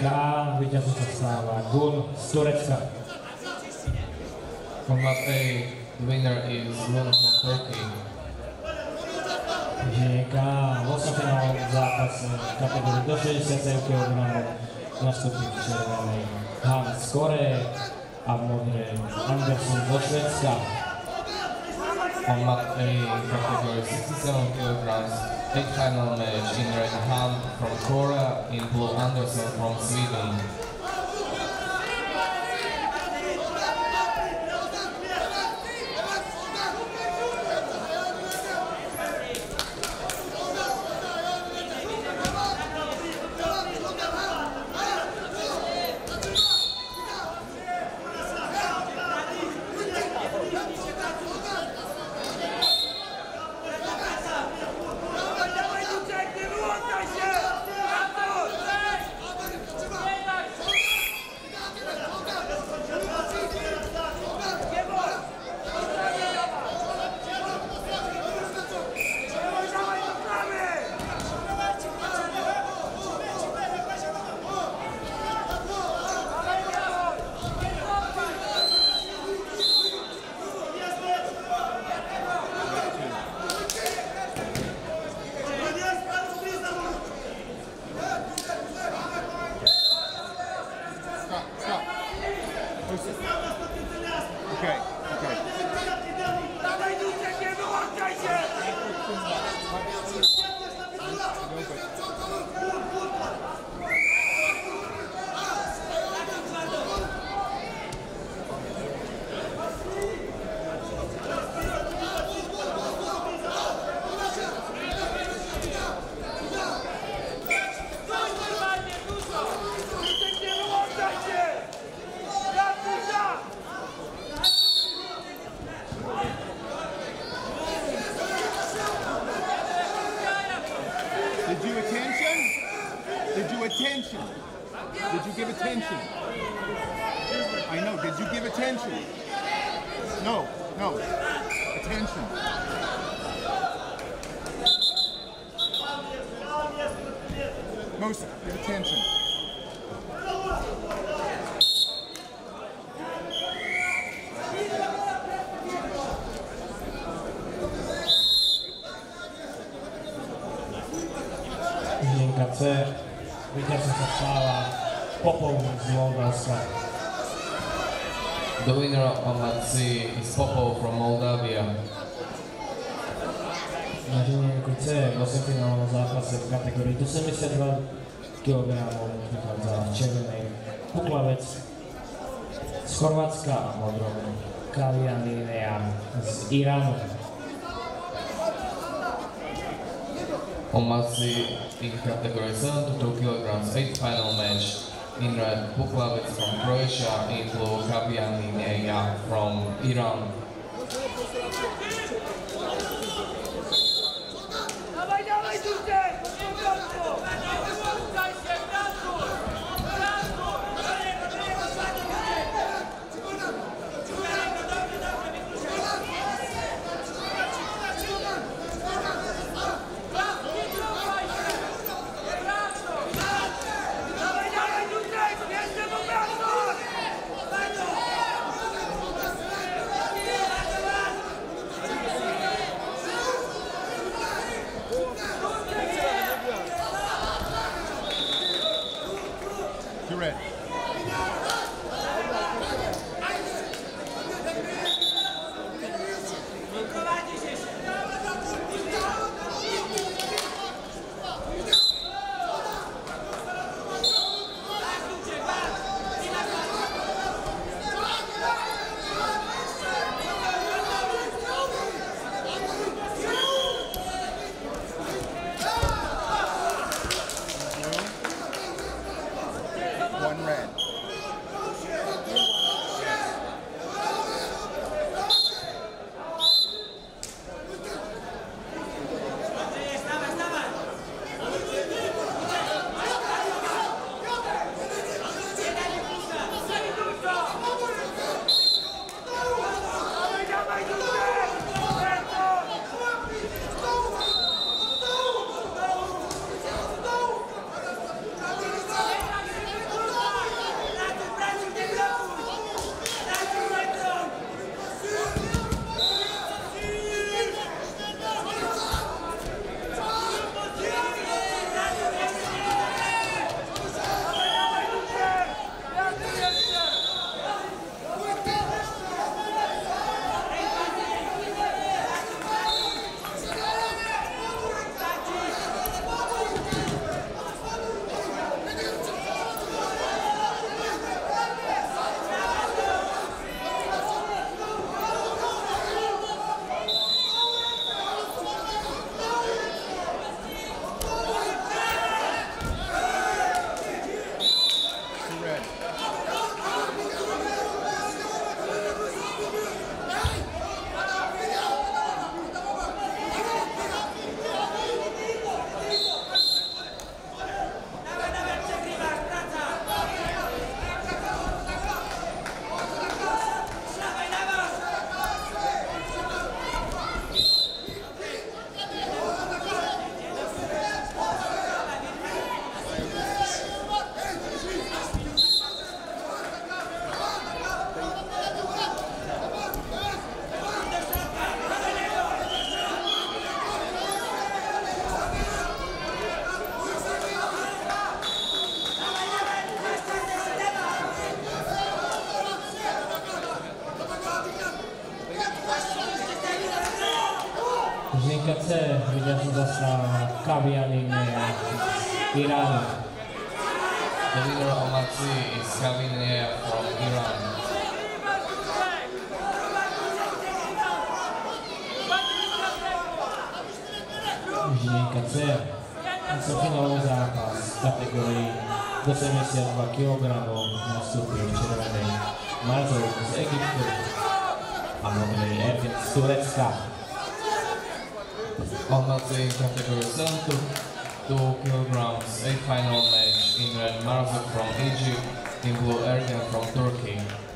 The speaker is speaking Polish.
A vítězem se stává Gun z Turecka. From Mat A, the winner is Gun from Turkey. Žíka v osmifinálovém zápase v kategorii do 67 kg nastupí červený Han z Koreje a modrý Anderson do Švédska. On Mat A, category 67 kg, 8th final match in red Han from Korea, in blue Anderson from Sweden. Okay, okay. Attention? Did you give attention? I know, did you give attention? No, no. Attention. Musa, give attention. C. Vítězem se stává Popov z Moldavska. The winner of Mat C is Popov from Moldavia. Na ženienku C v osmifinálovom zápase v kategórii do 72 kg prichádza červený Puklavec z Chorvátska a modrou Kavianinea z Iránu. On Mat C in category 72 kg, 8th final match in red Puklavec from Croatia, in blue Kavianinea from Iran. Žinka C, vidia som zasa Kavianinea z Iránu. The winner of match C is Kavianinea from Iran. Žinka C, finálový zápas v kategórii do 72 kg nastúpil v červenej Marzov z Egyptu a modrý Ergen z Turecka. On match C category 72 kg 8 final match in red Marzuk from Egypt, in blue Ergen from Turkey.